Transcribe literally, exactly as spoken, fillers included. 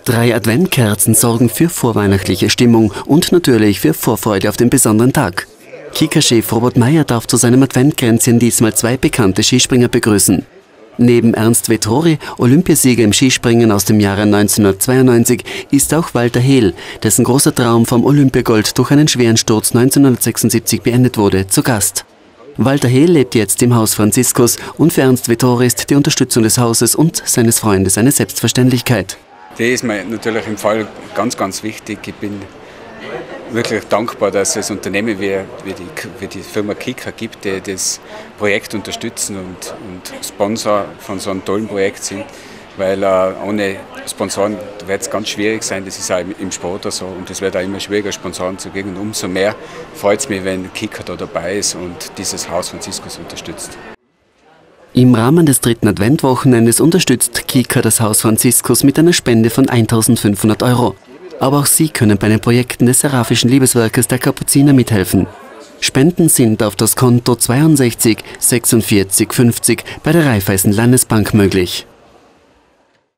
Drei Adventkerzen sorgen für vorweihnachtliche Stimmung und natürlich für Vorfreude auf den besonderen Tag. Kika-Chef Robert Meyer darf zu seinem Adventkränzchen diesmal zwei bekannte Skispringer begrüßen. Neben Ernst Vettori, Olympiasieger im Skispringen aus dem Jahre neunzehnhundertzweiundneunzig, ist auch Walter Hehl, dessen großer Traum vom Olympiagold durch einen schweren Sturz neunzehnhundertsechsundsiebzig beendet wurde, zu Gast. Walter Hehl lebt jetzt im Haus Franziskus und für Ernst Vettori ist die Unterstützung des Hauses und seines Freundes eine Selbstverständlichkeit. Das ist mir natürlich im Fall ganz, ganz wichtig. Ich bin wirklich dankbar, dass es Unternehmen wie, wie, die, wie die Firma Kika gibt, die das Projekt unterstützen und, und Sponsor von so einem tollen Projekt sind. Weil äh, ohne Sponsoren wird es ganz schwierig sein, das ist auch im Sport so und es wird auch immer schwieriger, Sponsoren zu kriegen. Und umso mehr freut es mich, wenn Kika da dabei ist und dieses Haus Franziskus unterstützt. Im Rahmen des dritten Adventwochenendes unterstützt Kika das Haus Franziskus mit einer Spende von eintausendfünfhundert Euro. Aber auch Sie können bei den Projekten des Seraphischen Liebeswerkes der Kapuziner mithelfen. Spenden sind auf das Konto zweiundsechzig sechsundvierzig fünfzig bei der Raiffeisen Landesbank möglich.